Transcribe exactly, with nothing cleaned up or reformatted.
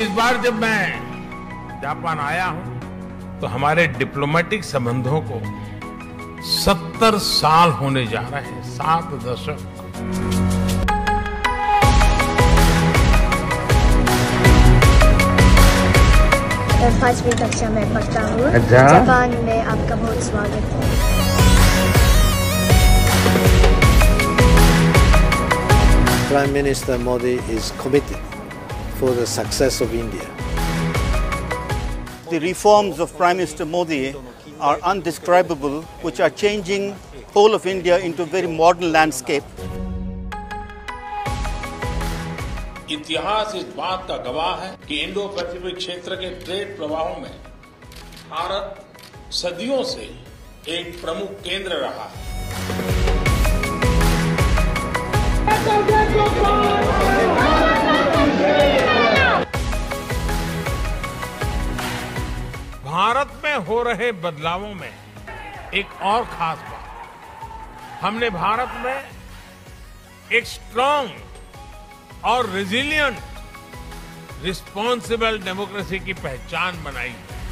इस बार जब मैं जापान आया हूं तो हमारे डिप्लोमेटिक संबंधों को सत्तर साल होने जा रहे हैं, सात दशक। मैं पांचवी कक्षा में पढ़ता हूँ। जापान में आपका बहुत स्वागत है। Prime Minister Modi is committed for the success of India. The reforms of Prime Minister Modi are undescribable, which are changing whole of India into a very modern landscape. इतिहास इस बात का गवाह है कि इंडो पैसिफिक क्षेत्र के trade प्रवाहों में भारत सदियों से एक प्रमुख केंद्र रहा है। भारत में हो रहे बदलावों में एक और खास बात, हमने भारत में एक स्ट्रांग और रेजिलिएंट रिस्पॉन्सिबल डेमोक्रेसी की पहचान बनाई है।